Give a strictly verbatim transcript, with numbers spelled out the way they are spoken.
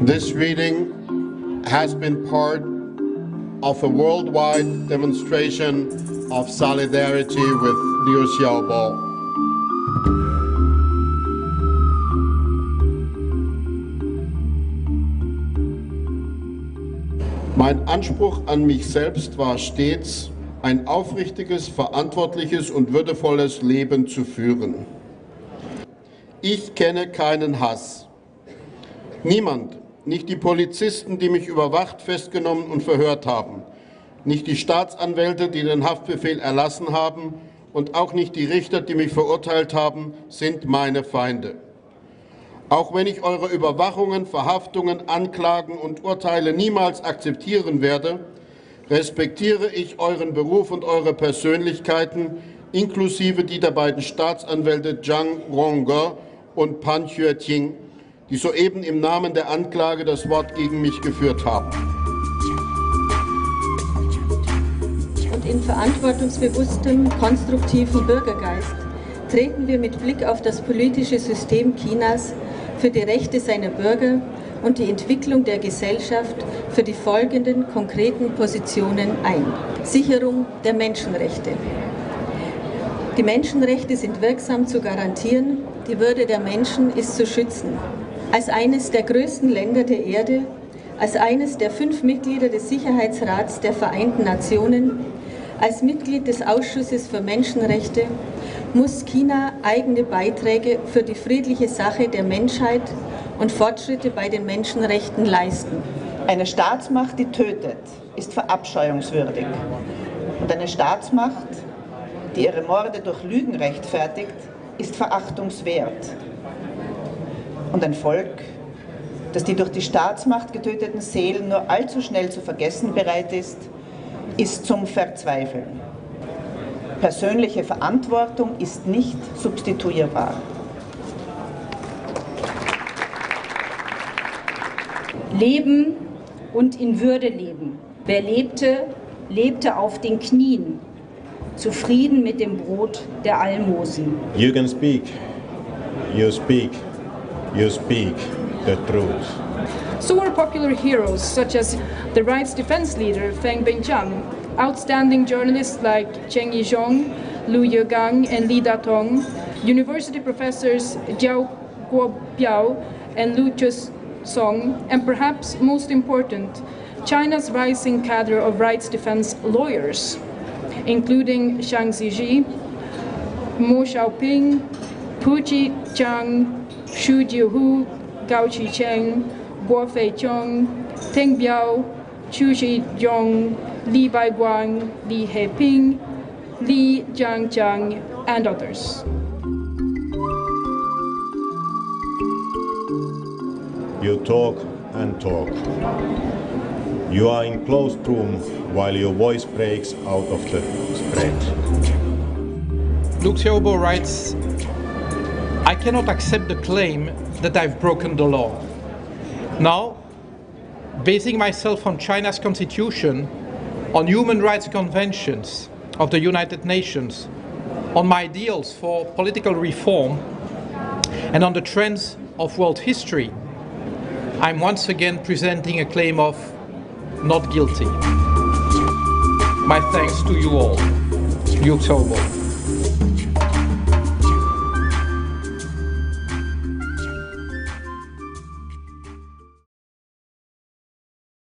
This reading has been part of a worldwide demonstration of solidarity with Liu Xiaobo. Mein Anspruch an mich selbst war stets, ein aufrichtiges, verantwortliches und würdevolles Leben zu führen. Ich kenne keinen Hass. Niemand, nicht die Polizisten, die mich überwacht, festgenommen und verhört haben, nicht die Staatsanwälte, die den Haftbefehl erlassen haben und auch nicht die Richter, die mich verurteilt haben, sind meine Feinde. Auch wenn ich eure Überwachungen, Verhaftungen, Anklagen und Urteile niemals akzeptieren werde, respektiere ich euren Beruf und eure Persönlichkeiten, inklusive die der beiden Staatsanwälte Zhang Rongge und Pan Xueqing, die soeben im Namen der Anklage das Wort gegen mich geführt haben. Und in verantwortungsbewusstem, konstruktiven Bürgergeist treten wir mit Blick auf das politische System Chinas für die Rechte seiner Bürger und die Entwicklung der Gesellschaft für die folgenden konkreten Positionen ein. Sicherung der Menschenrechte. Die Menschenrechte sind wirksam zu garantieren, die Würde der Menschen ist zu schützen. Als eines der größten Länder der Erde, als eines der fünf Mitglieder des Sicherheitsrats der Vereinten Nationen, als Mitglied des Ausschusses für Menschenrechte muss China eigene Beiträge für die friedliche Sache der Menschheit und Fortschritte bei den Menschenrechten leisten. Eine Staatsmacht, die tötet, ist verabscheuungswürdig. Und eine Staatsmacht, die ihre Morde durch Lügen rechtfertigt, ist verachtungswert. Und ein Volk, das die durch die Staatsmacht getöteten Seelen nur allzu schnell zu vergessen bereit ist, ist zum Verzweifeln. Persönliche Verantwortung ist nicht substituierbar. Leben und in Würde leben. Wer lebte, lebte auf den Knien, zufrieden mit dem Brot der Almosen. You can speak, you speak, you speak the truth. So were popular heroes such as the rights defense leader Feng Bingchang, outstanding journalists like Cheng Yizhong, Lu Yegang, and Li Datong, university professors Jiao Guobiao and Lu Chusong, and perhaps most important, China's rising cadre of rights defense lawyers, including Zhang Ziji, Mo Xiaoping, Pu Chichang, Xu Jiuhu, Gao Qicheng, Guo Feichong, Teng Biao, Chu Zhiyong, Li Baiguang, Li Heping, Li Jiangjiang, and others. You talk and talk. You are in closed room while your voice breaks out of the spread. Liu Xiaobo writes, I cannot accept the claim that I've broken the law. Now, basing myself on China's constitution, on human rights conventions of the United Nations, on my ideals for political reform, and on the trends of world history, I'm once again presenting a claim of not guilty. My thanks to you all. Liu Xiaobo.